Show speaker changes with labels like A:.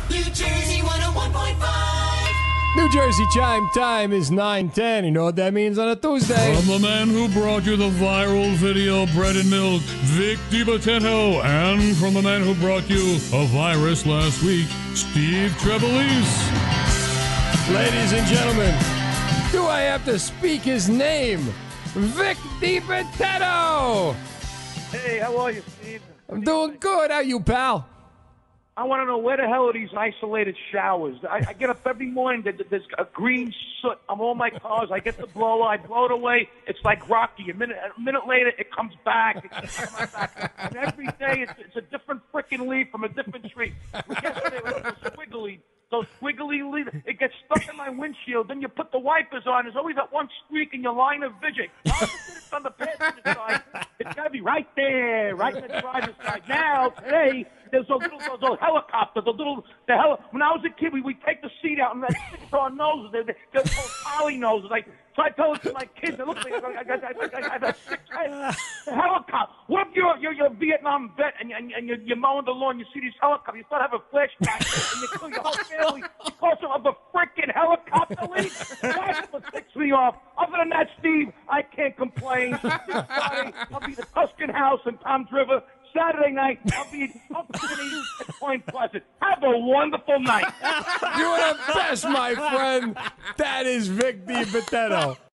A: New Jersey 101.5.
B: New Jersey chime time is 9:10. You know what that means on a Tuesday?
C: From the man who brought you the viral video Bread and Milk, Vic Dibietto, and from the man who brought you a virus last week, Steve Trevelise.
B: Ladies and gentlemen, do I have to speak his name? Vic Dibitetto!
D: Hey, how are you, Steve?
B: I'm doing good. How you, pal?
D: I want to know where the hell are these isolated showers? I get up every morning, there's a green soot on all my cars. I get the blower, I blow it away. It's like Rocky. A minute later, it comes back. It comes back. And every day, it's a different freaking leaf from a different tree. Yesterday, it was squiggly. Those squiggly leaves, it gets stuck in my windshield. Then you put the wipers on. There's always that one streak in your line of vision. It's on the passenger side. It's got to be right there, right in the driver's side. Now, today, there's those helicopters, when I was a kid, we take the seat out and that sticks to our noses. They're called poly noses. So I tell it to my kids, it looks like I have a sick head. The helicopter. What if you're a Vietnam vet and you're mowing the lawn, you see these helicopters, you start having flashbacks, and you kill your whole family because of a freaking helicopter leak? That's what ticks me off. Other than that, Steve, I can't complain. This Friday, I'll be at the Tuscan House in Tom's River. Saturday night, I'll be at Point Pleasant. Have a wonderful night.
B: You're the best, my friend. That is Vic Dibietto.